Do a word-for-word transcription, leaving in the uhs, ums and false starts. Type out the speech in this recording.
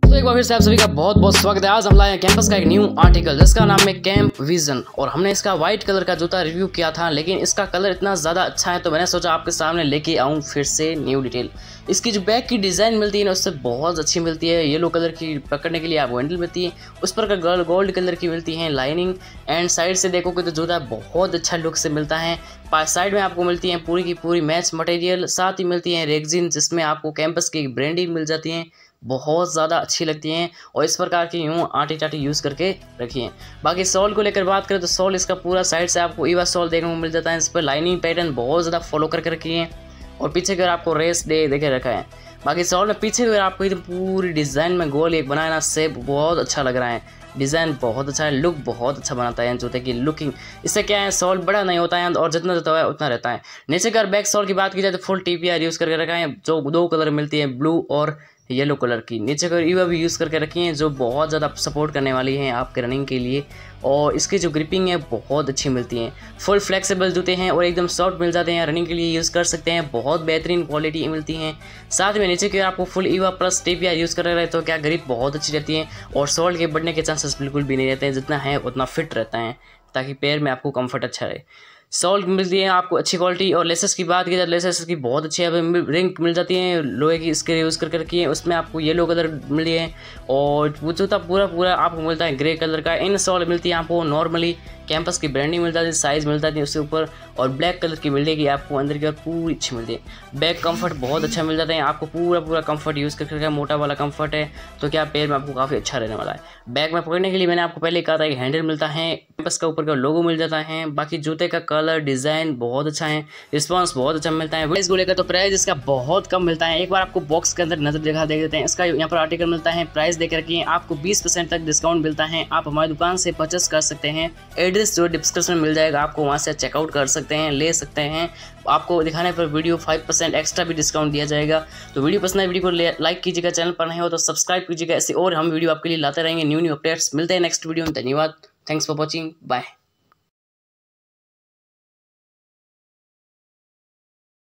तो एक बार फिर से आप सभी का बहुत बहुत स्वागत है। आज हम लाए हैं कैंपस का एक न्यू आर्टिकल जिसका नाम है कैंप विजन और हमने इसका वाइट कलर का जूता रिव्यू किया था, लेकिन इसका कलर इतना ज़्यादा अच्छा है तो मैंने सोचा आपके सामने लेके आऊँ फिर से न्यू डिटेल। इसकी जो बैक की डिज़ाइन मिलती है ना उससे बहुत अच्छी मिलती है। येलो कलर की पकड़ने के लिए आपको हैंडल मिलती है, उस पर का गोल्ड कलर की मिलती है लाइनिंग। एंड साइड से देखोगे तो जूता बहुत अच्छा लुक से मिलता है। साइड में आपको मिलती है पूरी की पूरी मैच मटेरियल, साथ ही मिलती है रेगजिन जिसमें आपको कैंपस की ब्रांडिंग मिल जाती है, बहुत ज़्यादा अच्छी लगती हैं और इस प्रकार की यूँ आटी टाटी यूज़ करके रखी हैं। बाकी सॉल को लेकर बात करें तो सॉल इसका पूरा साइड से आपको ईवा सॉल देखने को मिल जाता है। इस पर लाइनिंग पैटर्न बहुत ज़्यादा फॉलो करके रखी है और पीछे की ओर आपको रेस डे देखे रखा है। बाकी सॉल में पीछे की ओर आपको एकदम पूरी डिज़ाइन में गोल एक बनाया ना, शेप बहुत अच्छा लग रहा है, डिज़ाइन बहुत अच्छा है, लुक बहुत अच्छा बनाता है जूते की लुकिंग। इससे क्या है सॉल बड़ा नहीं होता है और जितना रहता है उतना रहता है। नीचे का बैक सॉल की बात की जाए तो full T P R use करके रखा है, जो दो कलर मिलती है ब्लू और येलो कलर की। नीचे का ईवा भी यूज़ करके रखी हैं जो बहुत ज़्यादा सपोर्ट करने वाली हैं आपके रनिंग के लिए, और इसकी जो ग्रिपिंग है बहुत अच्छी मिलती हैं। फुल फ्लेक्सिबल जूते हैं और एकदम सॉफ्ट मिल जाते हैं, रनिंग के लिए यूज़ कर सकते हैं, बहुत बेहतरीन क्वालिटी मिलती हैं। साथ में नीचे की आपको full EVA plus T P R use कर रहे हैं तो क्या ग्रिप बहुत अच्छी रहती है और सॉल के बढ़ने के चांसेस बिल्कुल भी नहीं रहते हैं, जितना है उतना फिट रहता है ताकि पैर में आपको कंफर्ट अच्छा रहे। सॉल मिलती है आपको अच्छी क्वालिटी। और लेसेस की बात की जाए लेसेस की बहुत अच्छी रिंग मिल जाती है, लोहे की इसके यूज़ करके रखी है, उसमें आपको येलो कलर मिली है और वो जूता पूरा पूरा आपको मिलता है ग्रे कलर का। इन सॉल मिलती है आपको नॉर्मली कैंपस की ब्रांडिंग मिल जाती है, साइज़ मिल जाती है उसके ऊपर, और ब्लैक कलर की मिलेगी आपको अंदर की ओर पूरी अच्छी मिलती है। बैक कंफर्ट बहुत अच्छा मिल जाता है आपको, पूरा पूरा कंफर्ट यूज़ करके रखा है, मोटा वाला कंफर्ट है तो क्या पैर में आपको काफ़ी अच्छा रहने वाला है। बैक में पकड़ने के लिए मैंने आपको पहले कहा था कि हैंडल मिलता है, कैंपस का ऊपर का लोगो मिल जाता है। बाकी जूते का कलर डिज़ाइन बहुत अच्छा है, रिस्पांस बहुत अच्छा मिलता है। प्राइस को लेकर तो प्राइस इसका बहुत कम मिलता है। एक बार आपको बॉक्स के अंदर नजर दिखा दे देते हैं, इसका यहाँ पर आर्टिकल मिलता है, प्राइस देकर रखिए, आपको बीस परसेंट तक डिस्काउंट मिलता है। आप हमारी दुकान से परचेस कर सकते हैं, एड्रेस जो डिस्क्रिप्शन में मिल जाएगा, आपको वहाँ से चेकआउट कर सकते हैं, ले सकते हैं। आपको दिखाने पर वीडियो फाइव परसेंट एक्स्ट्रा भी डिस्काउंट दिया जाएगा। तो वीडियो पसंद है वीडियो को लाइक कीजिएगा, चैनल पर नहीं हो तो सब्सक्राइब कीजिएगा, ऐसे और हम वीडियो आपके लिए लाते रहेंगे, न्यू न्यू अपडेट्स। मिलते हैं नेक्स्ट वीडियो में, धन्यवाद, थैंक्स फॉर वॉचिंग, बाय।